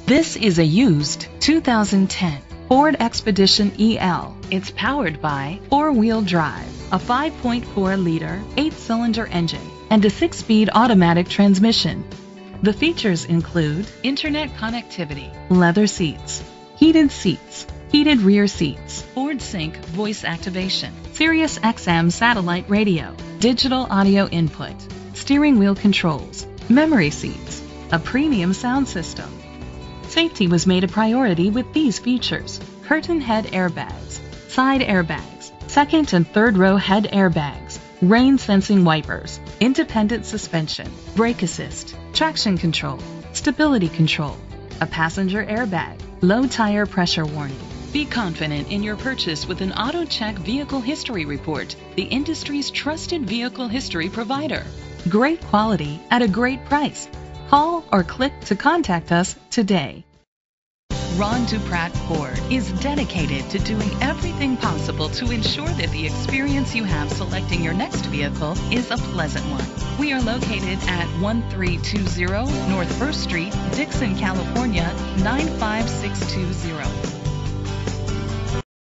This is a used 2010 Ford Expedition EL. It's powered by four-wheel drive, a 5.4-liter, 8-cylinder engine, and a 6-speed automatic transmission. The features include internet connectivity, leather seats, heated rear seats, Ford Sync voice activation, Sirius XM satellite radio, digital audio input, steering wheel controls, memory seats, a premium sound system. Safety was made a priority with these features: curtain head airbags, side airbags, second and third row head airbags, rain sensing wipers, independent suspension, brake assist, traction control, stability control, a passenger airbag, low tire pressure warning. Be confident in your purchase with an AutoCheck Vehicle History Report, the industry's trusted vehicle history provider. Great quality at a great price. Call or click to contact us today. Ron Dupratt Ford is dedicated to doing everything possible to ensure that the experience you have selecting your next vehicle is a pleasant one. We are located at 1320 North 1st Street, Dixon, California, 95620.